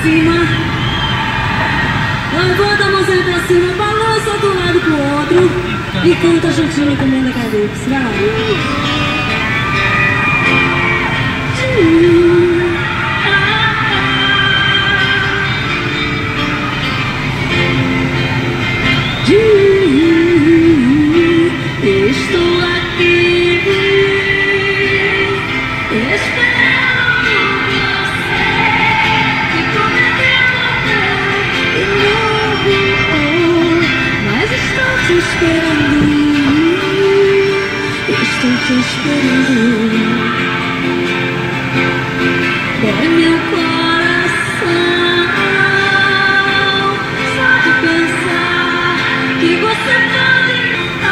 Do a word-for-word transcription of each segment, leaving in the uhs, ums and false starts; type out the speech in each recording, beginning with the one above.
cima. Levanta a mãozinha pra cima, balança do lado pro outro e canta juntinho com o Brenda Calypso. Vai. Estou aqui esperando você, me prometendo de novo, mas estou te esperando, estou te esperando. Dói meu coração só de pensar que você pode.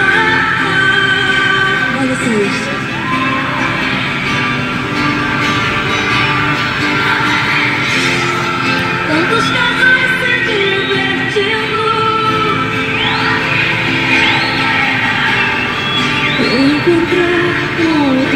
Olha vocês. Tantos casais se divertindo, eu encontrar com